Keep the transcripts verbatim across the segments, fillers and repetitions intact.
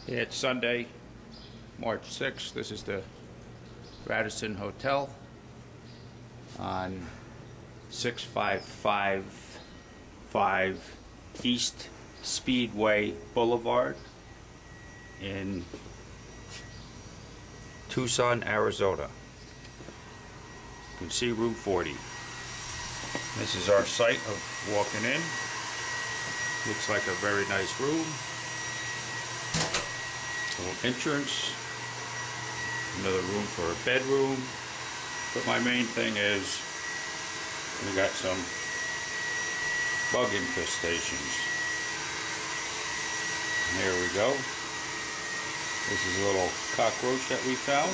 It's Sunday, March sixth. This is the Radisson Hotel on six five five five East Speedway Boulevard in Tucson, Arizona. You can see room forty. This is our site of walking in. Looks like a very nice room. Little entrance. Another room for a bedroom. But my main thing is we got some bug infestations. And here we go. This is a little cockroach that we found.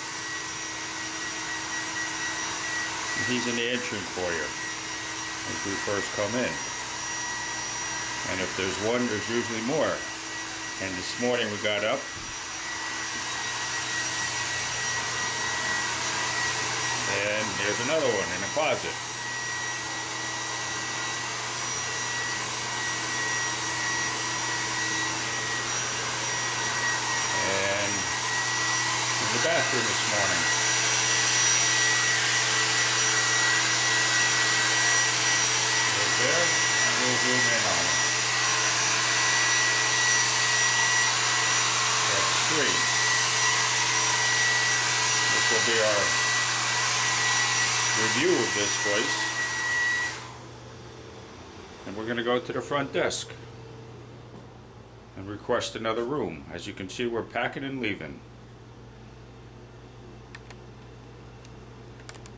And he's in the entry foyer as we first come in. And if there's one, there's usually more. And this morning we got up and there's another one in the closet. And in the bathroom this morning. Right there, and we'll zoom in on it. Three. This will be our review of this place. And we're going to go to the front desk and request another room. As you can see, we're packing and leaving.